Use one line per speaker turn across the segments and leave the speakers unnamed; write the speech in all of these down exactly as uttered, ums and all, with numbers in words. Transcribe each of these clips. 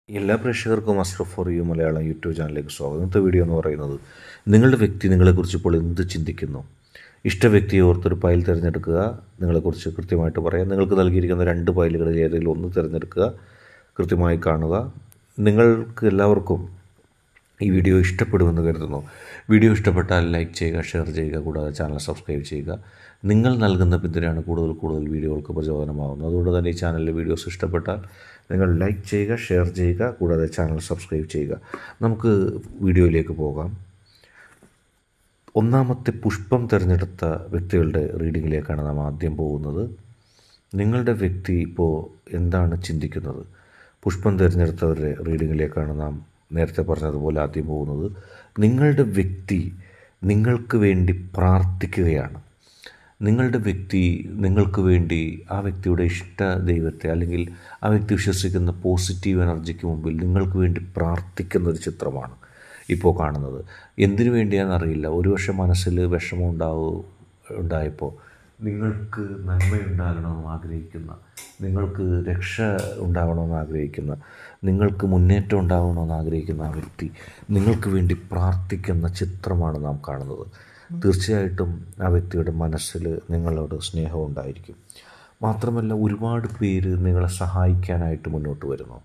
എല്ലാ പ്രേക്ഷകർക്കും astro for you Malayalam YouTube ചാനലിലേക്ക് സ്വാഗതം. ഇന്നത്തെ വീഡിയോ എന്ന് പറയുന്നത് നിങ്ങളുടെ വ്യക്തി നിങ്ങളെക്കുറിച്ച് ഇപ്പോൾ എന്ത് ചിന്തിക്കുന്നു. ഇഷ്ട വ്യക്തിയെ ഓർത്തൊരു ഫയൽ തിരഞ്ഞെടുക്കുക. നിങ്ങളെക്കുറിച്ച് കൃത്യമായിട്ട് പറയാം. നിങ്ങൾക്ക് നൽകിയിരിക്കുന്ന രണ്ട് ഫയലുകളിൽ ഏതെങ്കിലും ഒന്ന് തിരഞ്ഞെടുക്കുക, കൃത്യമായി കാണുക. നിങ്ങൾക്ക് എല്ലാവർക്കും ഈ വീഡിയോ ഇഷ്ടപ്പെടുമെന്ന് കരുതുന്നു. വീഡിയോ ഇഷ്ടപ്പെട്ടാൽ ലൈക്ക് ചെയ്യുക, ഷെയർ ചെയ്യുക, കൂടാതെ ചാനൽ സബ്സ്ക്രൈബ് ചെയ്യുക. നിങ്ങൾ നൽകുന്ന പിന്തുണയാണ് കൂടുതൽ കൂടുതൽ വീഡിയോകൾക്ക് പ്രചോദനമാകുന്നത്. അതുകൊണ്ട് തന്നെ ഈ ചാനലിലെ വീഡിയോസ് ഇഷ്ടപ്പെട്ടാൽ നിങ്ങൾ ലൈക്ക് ചെയ്യുക, ഷെയർ ചെയ്യുക, കൂടാതെ ചാനൽ സബ്സ്ക്രൈബ് ചെയ്യുക. നമുക്ക് വീഡിയോയിലേക്ക് പോകാം. ഒന്നാമത്തെ പുഷ്പം തിരഞ്ഞെടുത്ത വ്യക്തികളുടെ റീഡിങ്ങിലേക്കാണ് നാം ആദ്യം പോകുന്നത്. നിങ്ങളുടെ വ്യക്തി ഇപ്പോൾ എന്താണ് ചിന്തിക്കുന്നത്? പുഷ്പം തിരഞ്ഞെടുത്തവരുടെ റീഡിങ്ങിലേക്കാണ് നാം നേരത്തെ പറഞ്ഞതുപോലെ ആദ്യം പോകുന്നത്. നിങ്ങളുടെ വ്യക്തി നിങ്ങൾക്ക് വേണ്ടി പ്രാർത്ഥിക്കുകയാണ്. നിങ്ങളുടെ വ്യക്തി നിങ്ങൾക്ക് വേണ്ടി ആ വ്യക്തിയുടെ ഇഷ്ട ദൈവത്തെ അല്ലെങ്കിൽ ആ വ്യക്തി വിശ്വസിക്കുന്ന പോസിറ്റീവ് എനർജിക്ക് മുമ്പിൽ നിങ്ങൾക്ക് വേണ്ടി പ്രാർത്ഥിക്കുന്ന ഒരു ചിത്രമാണ് ഇപ്പോൾ കാണുന്നത്. എന്തിനു വേണ്ടിയാണെന്നറിയില്ല. ഒരുപക്ഷെ മനസ്സിൽ വിഷമം ഉണ്ടാവും ഉണ്ടായപ്പോൾ നിങ്ങൾക്ക് നന്മയുണ്ടാകണമെന്ന് ആഗ്രഹിക്കുന്ന, നിങ്ങൾക്ക് രക്ഷ ഉണ്ടാകണമെന്ന് ആഗ്രഹിക്കുന്ന, നിങ്ങൾക്ക് മുന്നേറ്റം ഉണ്ടാകണമെന്ന് ആഗ്രഹിക്കുന്ന ആ വ്യക്തി നിങ്ങൾക്ക് വേണ്ടി പ്രാർത്ഥിക്കുന്ന ചിത്രമാണ് നാം കാണുന്നത്. തീർച്ചയായിട്ടും ആ വ്യക്തിയുടെ മനസ്സിൽ നിങ്ങളോട് സ്നേഹമുണ്ടായിരിക്കും. മാത്രമല്ല, ഒരുപാട് പേര് നിങ്ങളെ സഹായിക്കാനായിട്ട് മുന്നോട്ട് വരുന്നു.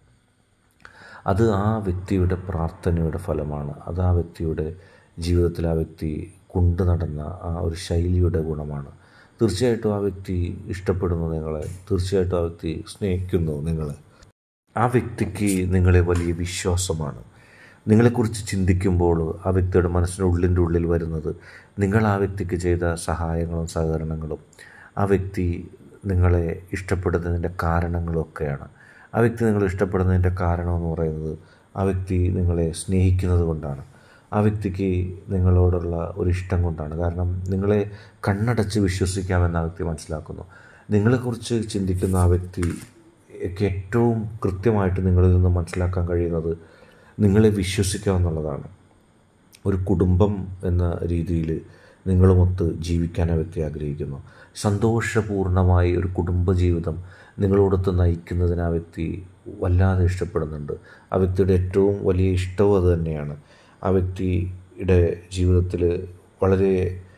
അത് ആ വ്യക്തിയുടെ പ്രാർത്ഥനയുടെ ഫലമാണ്. അത് ആ വ്യക്തിയുടെ ജീവിതത്തിൽ ആ വ്യക്തി കൊണ്ടു നടന്ന ആ ഒരു ശൈലിയുടെ ഗുണമാണ്. തീർച്ചയായിട്ടും ആ വ്യക്തി ഇഷ്ടപ്പെടുന്നു നിങ്ങളെ. തീർച്ചയായിട്ടും ആ വ്യക്തി സ്നേഹിക്കുന്നു നിങ്ങളെ. ആ വ്യക്തിക്ക് നിങ്ങളെ വലിയ വിശ്വാസമാണ്. നിങ്ങളെക്കുറിച്ച് ചിന്തിക്കുമ്പോൾ ആ വ്യക്തിയുടെ മനസ്സിൻ്റെ ഉള്ളിൻ്റെ ഉള്ളിൽ വരുന്നത് നിങ്ങൾ ആ വ്യക്തിക്ക് ചെയ്ത സഹായങ്ങളും സഹകരണങ്ങളും, ആ വ്യക്തി നിങ്ങളെ ഇഷ്ടപ്പെടുന്നതിൻ്റെ കാരണങ്ങളൊക്കെയാണ്. ആ വ്യക്തി നിങ്ങളെ ഇഷ്ടപ്പെടുന്നതിൻ്റെ കാരണമെന്ന് പറയുന്നത് ആ വ്യക്തി നിങ്ങളെ സ്നേഹിക്കുന്നത് കൊണ്ടാണ്. ആ വ്യക്തിക്ക് നിങ്ങളോടുള്ള ഒരു ഇഷ്ടം കൊണ്ടാണ്. കാരണം നിങ്ങളെ കണ്ണടച്ച് വിശ്വസിക്കാമെന്ന് ആ വ്യക്തി മനസ്സിലാക്കുന്നു. നിങ്ങളെക്കുറിച്ച് ചിന്തിക്കുന്ന ആ വ്യക്തിക്ക് ഏറ്റവും കൃത്യമായിട്ട് നിങ്ങളിൽ നിന്ന് മനസ്സിലാക്കാൻ കഴിയുന്നത് നിങ്ങളെ വിശ്വസിക്കാമെന്നുള്ളതാണ്. ഒരു കുടുംബം എന്ന രീതിയിൽ നിങ്ങളുമൊത്ത് ജീവിക്കാൻ ആ വ്യക്തി ആഗ്രഹിക്കുന്നു. സന്തോഷപൂർണമായി ഒരു കുടുംബജീവിതം നിങ്ങളോടൊത്ത് നയിക്കുന്നതിന് ആ വ്യക്തി വല്ലാതെ ഇഷ്ടപ്പെടുന്നുണ്ട്. ആ വ്യക്തിയുടെ ഏറ്റവും വലിയ ഇഷ്ടവും അത് തന്നെയാണ്. ആ വ്യക്തിയുടെ ജീവിതത്തിൽ വളരെ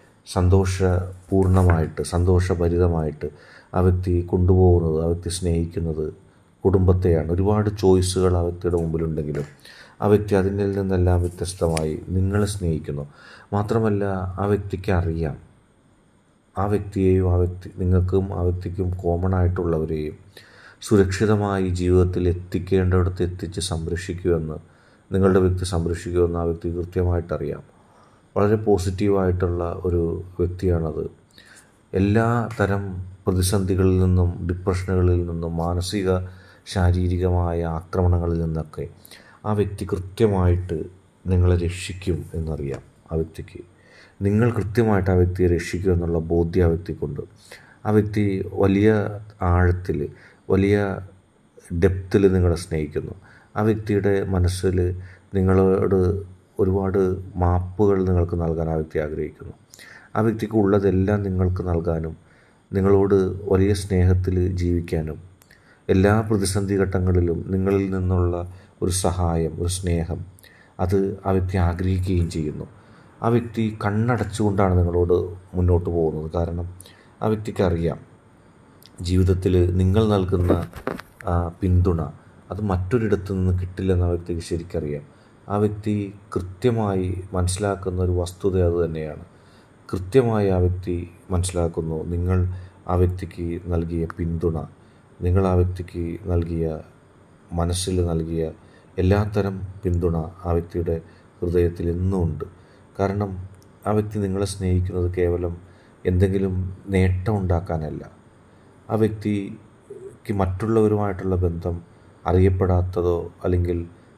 സന്തോഷപൂർണമായിട്ട്, സന്തോഷഭരിതമായിട്ട് ആ വ്യക്തി കൊണ്ടുപോകുന്നത്, ആ വ്യക്തി സ്നേഹിക്കുന്നത് കുടുംബത്തെയാണ്. ഒരുപാട് ചോയ്സുകൾ ആ വ്യക്തിയുടെ മുമ്പിലുണ്ടെങ്കിലും ആ വ്യക്തി അതിൽ നിന്നെല്ലാം വ്യത്യസ്തമായി നിങ്ങളെ സ്നേഹിക്കുന്നു. മാത്രമല്ല, ആ വ്യക്തിക്ക് അറിയാം ആ വ്യക്തിയെയും ആ വ്യക്തി നിങ്ങൾക്കും ആ വ്യക്തിക്കും കോമൺ ആയിട്ടുള്ളവരെയും സുരക്ഷിതമായി ജീവിതത്തിൽ എത്തിക്കേണ്ടയിടത്ത് എത്തിച്ച് സംരക്ഷിക്കുമെന്ന്, നിങ്ങളുടെ വ്യക്തി സംരക്ഷിക്കുമെന്ന് ആ വ്യക്തി കൃത്യമായിട്ടറിയാം. വളരെ പോസിറ്റീവായിട്ടുള്ള ഒരു വ്യക്തിയാണത്. എല്ലാ തരം പ്രതിസന്ധികളിൽ നിന്നും, ഡിപ്രഷനുകളിൽ നിന്നും, മാനസിക ശാരീരികമായ ആക്രമണങ്ങളിൽ നിന്നൊക്കെ ആ വ്യക്തി കൃത്യമായിട്ട് നിങ്ങളെ രക്ഷിക്കും എന്നറിയാം. ആ വ്യക്തിക്ക് നിങ്ങൾ കൃത്യമായിട്ട് ആ വ്യക്തിയെ രക്ഷിക്കും എന്നുള്ള ബോധ്യം ആ വ്യക്തിക്കുണ്ട്. ആ വ്യക്തി വലിയ ആഴത്തിൽ, വലിയ ഡെപ്തിൽ നിങ്ങളെ സ്നേഹിക്കുന്നു. ആ വ്യക്തിയുടെ മനസ്സിൽ നിങ്ങളോട് ഒരുപാട് മാപ്പുകൾ നിങ്ങൾക്ക് നൽകാൻ ആ വ്യക്തി ആഗ്രഹിക്കുന്നു. ആ വ്യക്തിക്ക് ഉള്ളതെല്ലാം നിങ്ങൾക്ക് നൽകാനും നിങ്ങളോട് വലിയ സ്നേഹത്തിൽ ജീവിക്കാനും എല്ലാ പ്രതിസന്ധി ഘട്ടങ്ങളിലും നിങ്ങളിൽ നിന്നുള്ള ഒരു സഹായം, ഒരു സ്നേഹം അത് ആ വ്യക്തി ആഗ്രഹിക്കുകയും ചെയ്യുന്നു. ആ വ്യക്തി കണ്ണടച്ചുകൊണ്ടാണ് നിങ്ങളോട് മുന്നോട്ട് പോകുന്നത്. കാരണം ആ വ്യക്തിക്ക് അറിയാം ജീവിതത്തിൽ നിങ്ങൾ നൽകുന്ന പിന്തുണ അത് മറ്റൊരിടത്തു നിന്ന് കിട്ടില്ലെന്ന് ആ വ്യക്തിക്ക് ശരിക്കറിയാം. ആ വ്യക്തി കൃത്യമായി മനസ്സിലാക്കുന്ന ഒരു വസ്തുത അത് തന്നെയാണ്. കൃത്യമായി ആ വ്യക്തി മനസ്സിലാക്കുന്നു നിങ്ങൾ ആ വ്യക്തിക്ക് നൽകിയ പിന്തുണ, നിങ്ങൾ ആ വ്യക്തിക്ക് നൽകിയ, മനസ്സിൽ നൽകിയ എല്ലാത്തരം പിന്തുണ ആ വ്യക്തിയുടെ ഹൃദയത്തിൽ എന്നും ഉണ്ട്. കാരണം ആ വ്യക്തി നിങ്ങളെ സ്നേഹിക്കുന്നത് കേവലം എന്തെങ്കിലും നേട്ടം ഉണ്ടാക്കാനല്ല. ആ വ്യക്തിക്ക് മറ്റുള്ളവരുമായിട്ടുള്ള ബന്ധം അറിയപ്പെടാത്തതോ അല്ലെങ്കിൽ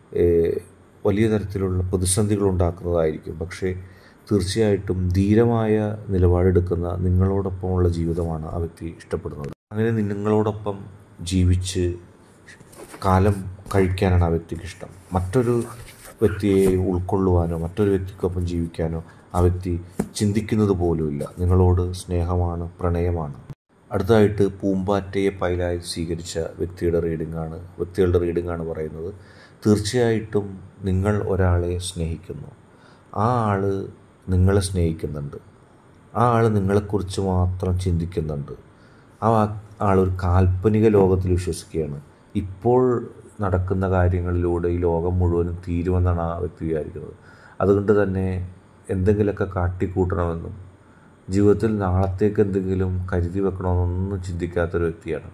വലിയ തരത്തിലുള്ള പ്രതിസന്ധികൾ ഉണ്ടാക്കുന്നതായിരിക്കും. പക്ഷേ തീർച്ചയായിട്ടും ധീരമായ നിലപാടെടുക്കുന്ന നിങ്ങളോടൊപ്പമുള്ള ജീവിതമാണ് ആ വ്യക്തി ഇഷ്ടപ്പെടുന്നത്. അങ്ങനെ നിങ്ങളോടൊപ്പം ജീവിച്ച് കാലം കഴിക്കാനാണ് ആ വ്യക്തിക്ക് ഇഷ്ടം. മറ്റൊരു വ്യക്തിയെ ഉൾക്കൊള്ളുവാനോ മറ്റൊരു വ്യക്തിക്കൊപ്പം ജീവിക്കാനോ ആ വ്യക്തി ചിന്തിക്കുന്നത് പോലുമില്ല. നിങ്ങളോട് സ്നേഹമാണ്, പ്രണയമാണ്. അടുത്തതായിട്ട് പൂമ്പാറ്റയെ പൈലായി സ്വീകരിച്ച വ്യക്തിയുടെ റീഡിങ്ങാണ് വ്യക്തികളുടെ റീഡിങ്ങാണ് പറയുന്നത്. തീർച്ചയായിട്ടും നിങ്ങൾ ഒരാളെ സ്നേഹിക്കുന്നു, ആ ആൾ നിങ്ങളെ സ്നേഹിക്കുന്നുണ്ട്, ആ ആൾ നിങ്ങളെക്കുറിച്ച് മാത്രം ചിന്തിക്കുന്നുണ്ട്, ആ ആളൊരു കാൽപ്പനിക ലോകത്തിൽ വിശ്വസിക്കുകയാണ്. ഇപ്പോൾ നടക്കുന്ന കാര്യങ്ങളിലൂടെ ഈ ലോകം മുഴുവനും തീരുമെന്നാണ് ആ വ്യക്തി വിചാരിക്കുന്നത്. അതുകൊണ്ട് തന്നെ എന്തെങ്കിലുമൊക്കെ കാട്ടിക്കൂട്ടണമെന്നും ജീവിതത്തിൽ നാളത്തേക്ക് എന്തെങ്കിലും കരുതി വെക്കണമെന്നൊന്നും ചിന്തിക്കാത്തൊരു വ്യക്തിയാണ്.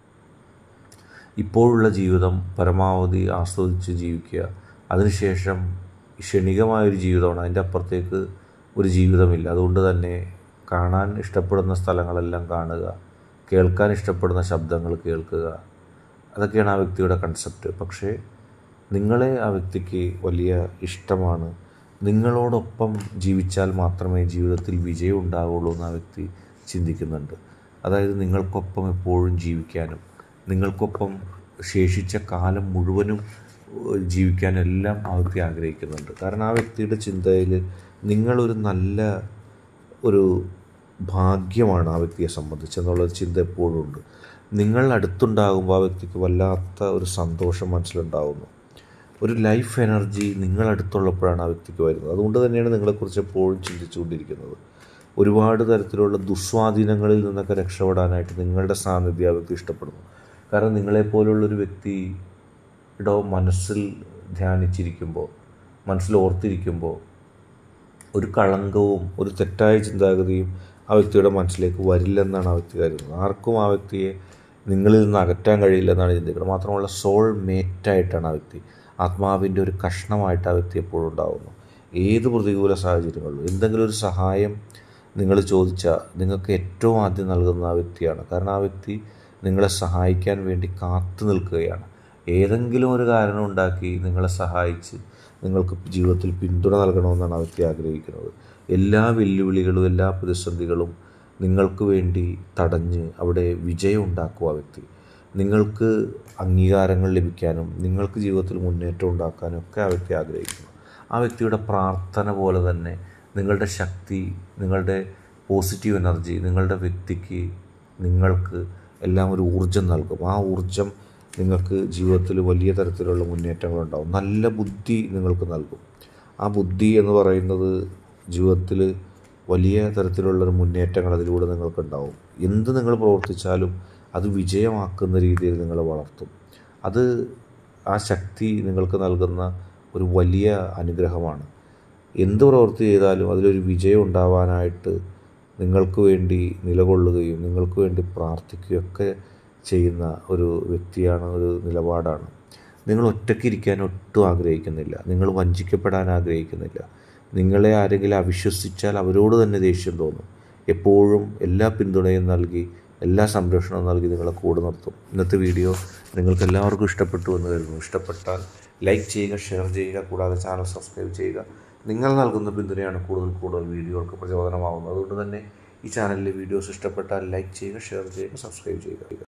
ഇപ്പോഴുള്ള ജീവിതം പരമാവധി ആസ്വദിച്ച് ജീവിക്കുക, അതിനുശേഷം ക്ഷണികമായൊരു ജീവിതമാണ്, അതിൻ്റെ അപ്പുറത്തേക്ക് ഒരു ജീവിതമില്ല. അതുകൊണ്ട് തന്നെ കാണാൻ ഇഷ്ടപ്പെടുന്ന സ്ഥലങ്ങളെല്ലാം കാണുക, കേൾക്കാൻ ഇഷ്ടപ്പെടുന്ന ശബ്ദങ്ങൾ കേൾക്കുക, അതൊക്കെയാണ് ആ വ്യക്തിയുടെ കൺസെപ്റ്റ്. പക്ഷേ നിങ്ങളെ ആ വ്യക്തിക്ക് വലിയ ഇഷ്ടമാണ്. നിങ്ങളോടൊപ്പം ജീവിച്ചാൽ മാത്രമേ ജീവിതത്തിൽ വിജയം ഉണ്ടാവുള്ളൂ എന്ന് ആ വ്യക്തി ചിന്തിക്കുന്നുണ്ട്. അതായത് നിങ്ങൾക്കൊപ്പം എപ്പോഴും ജീവിക്കാനും നിങ്ങൾക്കൊപ്പം ശേഷിച്ച കാലം മുഴുവനും ജീവിക്കാനെല്ലാം ആ വ്യക്തി ആഗ്രഹിക്കുന്നുണ്ട്. കാരണം ആ വ്യക്തിയുടെ ചിന്തയിൽ നിങ്ങളൊരു നല്ല ഒരു ഭാഗ്യമാണ് ആ വ്യക്തിയെ സംബന്ധിച്ചെന്നുള്ളൊരു ചിന്ത എപ്പോഴും ഉണ്ട്. നിങ്ങൾ അടുത്തുണ്ടാകുമ്പോൾ ആ വ്യക്തിക്ക് വല്ലാത്ത ഒരു സന്തോഷം മനസ്സിലുണ്ടാകുന്നു. ഒരു ലൈഫ് എനർജി നിങ്ങളടുത്തുള്ളപ്പോഴാണ് ആ വ്യക്തിക്ക് വരുന്നത്. അതുകൊണ്ട് തന്നെയാണ് നിങ്ങളെക്കുറിച്ച് എപ്പോഴും ചിന്തിച്ചുകൊണ്ടിരിക്കുന്നത്. ഒരുപാട് തരത്തിലുള്ള ദുസ്വാധീനങ്ങളിൽ നിന്നൊക്കെ രക്ഷപ്പെടാനായിട്ട് നിങ്ങളുടെ സാന്നിധ്യം ആ വ്യക്തി ഇഷ്ടപ്പെടുന്നു. കാരണം നിങ്ങളെപ്പോലുള്ളൊരു വ്യക്തിയുടെ മനസ്സിൽ ധ്യാനിച്ചിരിക്കുമ്പോൾ, മനസ്സിൽ ഓർത്തിരിക്കുമ്പോൾ ഒരു കളങ്കവും ഒരു തെറ്റായ ചിന്താഗതിയും ആ വ്യക്തിയുടെ മനസ്സിലേക്ക് വരില്ലെന്നാണ് ആ വ്യക്തി കരുതുന്നത്. ആർക്കും ആ വ്യക്തിയെ നിങ്ങളിൽ നിന്ന് അകറ്റാൻ കഴിയില്ലെന്നാണ് ചിന്തിക്കുന്നത്. മാത്രമല്ല സോൾ മേറ്റായിട്ടാണ് ആ വ്യക്തി, ആത്മാവിൻ്റെ ഒരു കഷ്ണമായിട്ട് ആ വ്യക്തി എപ്പോഴും ഉണ്ടാകുന്നു. ഏത് പ്രതികൂല സാഹചര്യങ്ങളിലും എന്തെങ്കിലും ഒരു സഹായം നിങ്ങൾ ചോദിച്ചാൽ നിങ്ങൾക്ക് ഏറ്റവും ആദ്യം നൽകുന്ന ആ വ്യക്തിയാണ്. കാരണം ആ വ്യക്തി നിങ്ങളെ സഹായിക്കാൻ വേണ്ടി കാത്തു നിൽക്കുകയാണ്. ഏതെങ്കിലും ഒരു കാരണം ഉണ്ടാക്കി നിങ്ങളെ സഹായിച്ച് നിങ്ങൾക്ക് ജീവിതത്തിൽ പിന്തുണ നൽകണമെന്നാണ് ആ വ്യക്തി ആഗ്രഹിക്കുന്നത്. എല്ലാ വെല്ലുവിളികളും എല്ലാ പ്രതിസന്ധികളും നിങ്ങൾക്ക് വേണ്ടി തടഞ്ഞ് അവിടെ വിജയം ഉണ്ടാക്കുക ആ വ്യക്തി. നിങ്ങൾക്ക് അംഗീകാരങ്ങൾ ലഭിക്കാനും നിങ്ങൾക്ക് ജീവിതത്തിൽ മുന്നേറ്റം ഉണ്ടാക്കാനും ഒക്കെ ആ വ്യക്തി ആഗ്രഹിക്കുന്നു. ആ വ്യക്തിയുടെ പ്രാർത്ഥന പോലെ തന്നെ നിങ്ങളുടെ ശക്തി, നിങ്ങളുടെ പോസിറ്റീവ് എനർജി നിങ്ങളുടെ വ്യക്തിക്ക് നിങ്ങൾക്ക് എല്ലാം ഒരു ഊർജ്ജം നൽകും. ആ ഊർജ്ജം നിങ്ങൾക്ക് ജീവിതത്തിൽ വലിയ തരത്തിലുള്ള മുന്നേറ്റങ്ങളുണ്ടാകും. നല്ല ബുദ്ധി നിങ്ങൾക്ക് നൽകും. ആ ബുദ്ധി എന്ന് പറയുന്നത് ജീവിതത്തിൽ വലിയ തരത്തിലുള്ളൊരു മുന്നേറ്റങ്ങൾ അതിലൂടെ നിങ്ങൾക്കുണ്ടാവും. എന്ത് നിങ്ങൾ പ്രവർത്തിച്ചാലും അത് വിജയമാക്കുന്ന രീതിയിൽ നിങ്ങളെ വളർത്തും. അത് ആ ശക്തി നിങ്ങൾക്ക് നൽകുന്ന ഒരു വലിയ അനുഗ്രഹമാണ്. എന്ത് പ്രവൃത്തി ചെയ്താലും അതിലൊരു വിജയം ഉണ്ടാവാനായിട്ട് നിങ്ങൾക്ക് വേണ്ടി നിലകൊള്ളുകയും നിങ്ങൾക്ക് വേണ്ടി പ്രാർത്ഥിക്കുകയൊക്കെ ചെയ്യുന്ന ഒരു വ്യക്തിയാണ്, ഒരു നിലപാടാണ്. നിങ്ങൾ ഒറ്റയ്ക്കിരിക്കാൻ ഒട്ടും ആഗ്രഹിക്കുന്നില്ല, നിങ്ങൾ വഞ്ചിക്കപ്പെടാൻ ആഗ്രഹിക്കുന്നില്ല. നിങ്ങളെ ആരെങ്കിലും അവിശ്വസിച്ചാൽ അവരോട് തന്നെ ദേഷ്യം തോന്നും. എപ്പോഴും എല്ലാ പിന്തുണയും നൽകി എല്ലാ സംരക്ഷണവും നൽകി നിങ്ങളെ കൂടെ നിർത്തും. ഇന്നത്തെ വീഡിയോ നിങ്ങൾക്ക് എല്ലാവർക്കും ഇഷ്ടപ്പെട്ടു എന്ന് കരുതുന്നു. ഇഷ്ടപ്പെട്ടാൽ ലൈക്ക് ചെയ്യുക, ഷെയർ ചെയ്യുക, കൂടാതെ ചാനൽ സബ്സ്ക്രൈബ് ചെയ്യുക. നിങ്ങൾ നൽകുന്ന പിന്തുണയാണ് കൂടുതൽ കൂടുതൽ വീഡിയോകൾക്ക് പ്രചോദനമാകുന്നത്. അതുകൊണ്ട് തന്നെ ഈ ചാനലിലെ വീഡിയോസ് ഇഷ്ടപ്പെട്ടാൽ ലൈക്ക് ചെയ്യുക, ഷെയർ ചെയ്യുക, സബ്സ്ക്രൈബ് ചെയ്യുക.